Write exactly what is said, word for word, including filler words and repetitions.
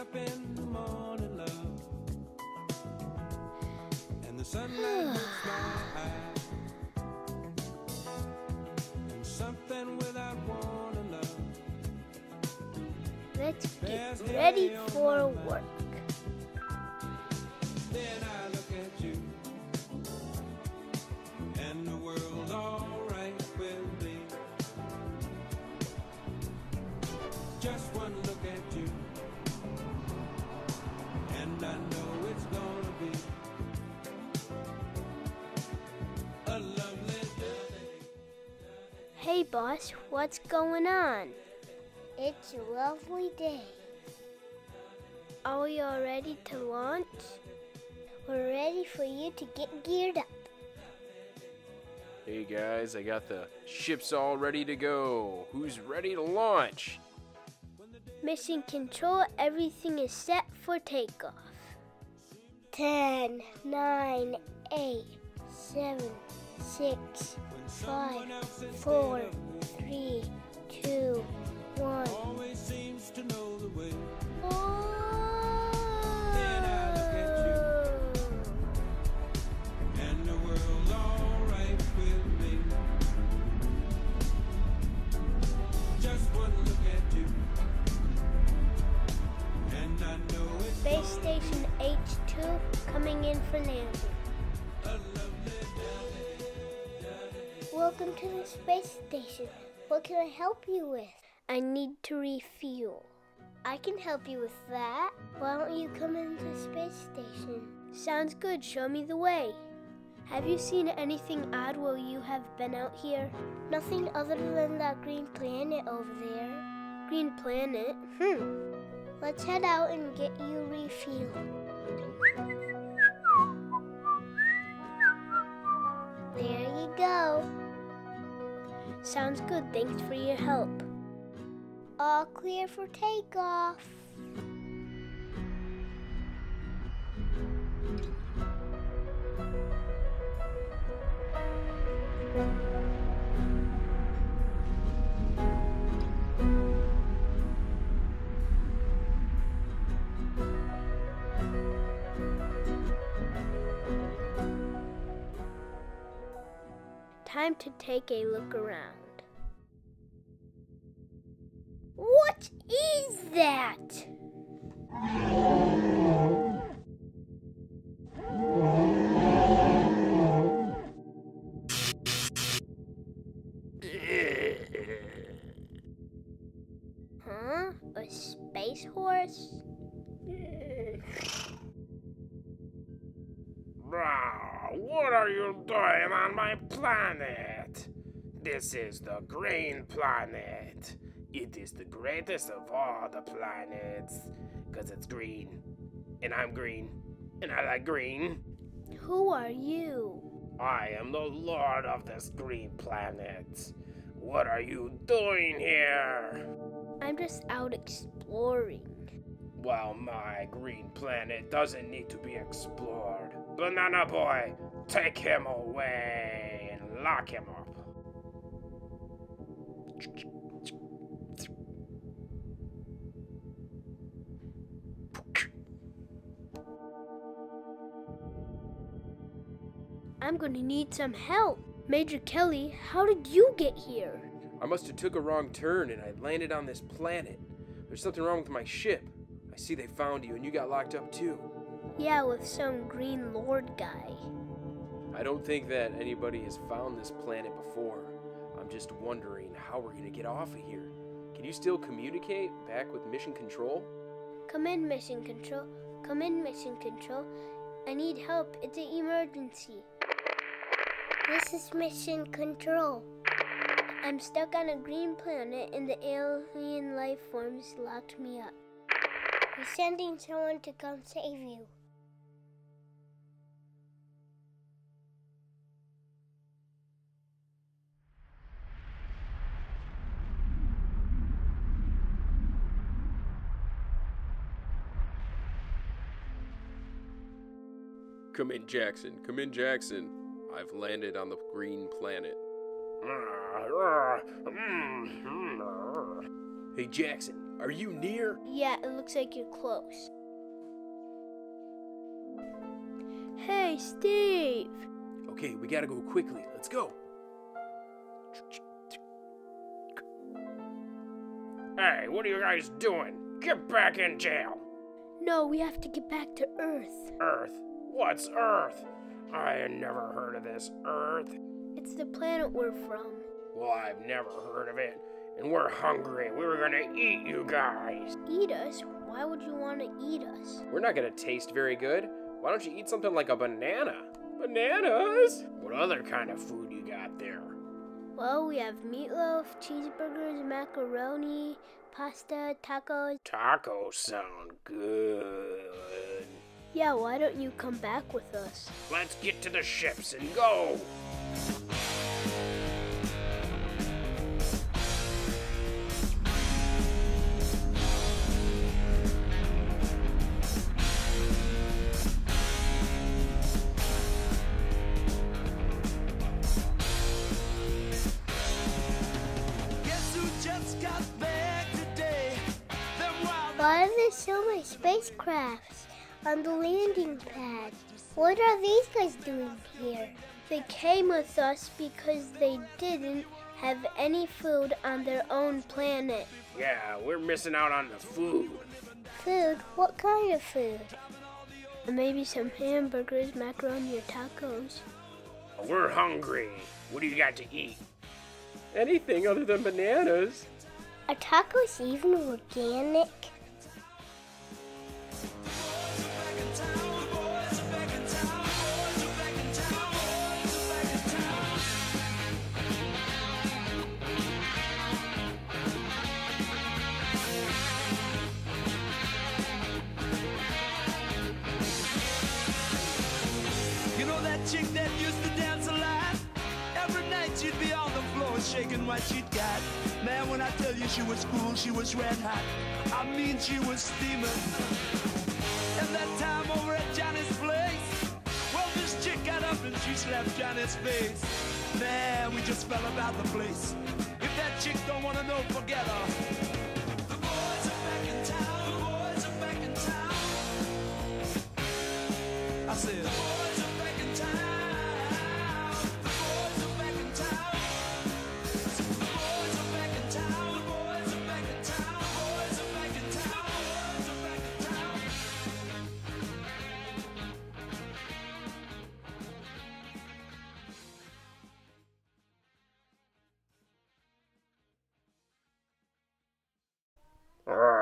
up in the morning, love, and the sunlight hits my eye, and something without warning, love. Let's get ready for work. Then I look at you, and the world's all right with me. Just one look at you, and I know it's gonna be a lovely day. Hey boss, what's going on? It's a lovely day. Are we all ready to launch? We're ready for you to get geared up. Hey guys, I got the ships all ready to go. Who's ready to launch? Mission control, everything is set for takeoff. Ten, nine, eight, seven, six, five, four, three, two, one. Always seems to know the way. Oh. Then I look at you, and the world's all right with me. Just one look at you, and I know it's Space Station H two coming in for landing. a lovely day. Welcome to the space station. What can I help you with? I need to refuel. I can help you with that. Why don't you come into the space station? Sounds good, show me the way. Have you seen anything odd while you have been out here? Nothing other than that green planet over there. Green planet? Hmm. Let's head out and get you refueled. There you go. Sounds good, thanks for your help. All clear for takeoff. Time to take a look around. What is that? Huh? A space horse? What are you doing on my planet? This is the green planet. It is the greatest of all the planets, because it's green. And I'm green. And I like green. Who are you? I am the lord of this green planet. What are you doing here? I'm just out exploring. Well, my green planet doesn't need to be explored. Banana Boy, take him away and lock him up. I'm gonna need some help. Major Kelly, how did you get here? I must have took a wrong turn and I landed on this planet. There's something wrong with my ship. I see they found you and you got locked up too. Yeah, with some green lord guy. I don't think that anybody has found this planet before. I'm just wondering how we're gonna get off of here. Can you still communicate back with Mission Control? Come in, Mission Control. Come in, Mission Control. I need help. It's an emergency. This is Mission Control. I'm stuck on a green planet and the alien life forms locked me up. We're sending someone to come save you. Come in, Jackson. Come in, Jackson. I've landed on the green planet. Hey, Jackson, Are you near? Yeah, it looks like you're close. Hey, Steve! Okay, we gotta go quickly. Let's go. Hey, what are you guys doing? Get back in jail. No, we have to get back to Earth. Earth? What's Earth? I had never heard of this Earth. It's the planet we're from. Well, I've never heard of it. And we're hungry. We were gonna eat you guys. Eat us? Why would you want to eat us? We're not gonna taste very good. Why don't you eat something like a banana? Bananas? What other kind of food you got there? Well, we have meatloaf, cheeseburgers, macaroni, pasta, tacos. Tacos sound good. Yeah, why don't you come back with us? Let's get to the ships and go. Why are there so many spacecrafts on the landing pad? What are these guys doing here? They came with us because they didn't have any food on their own planet. Yeah, we're missing out on the food. Food? What kind of food? Maybe some hamburgers, macaroni, or tacos. We're hungry. What do you got to eat? Anything other than bananas. Are tacos even organic? Chick that used to dance a lot. Every night she'd be on the floor shaking what she'd got. Man, when I tell you she was cool, she was red hot. I mean, she was steaming. And that time over at Johnny's place, well, this chick got up and she slapped Johnny's face. Man, we just fell about the place. If that chick don't wanna know, forget her. The boys are back in town. The boys are back in town. I said, the boys are back in town. The boys are back in town. The boys are back in town. The boys are back in town. The boys are back in town. The boys are back in town. Ah,